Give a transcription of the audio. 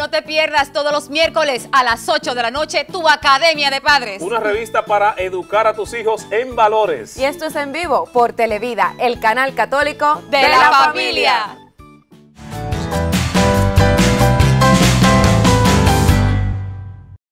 No te pierdas todos los miércoles a las 8 de la noche tu Academia de Padres. Una revista para educar a tus hijos en valores. Y esto es en vivo por Televida, el canal católico de la familia.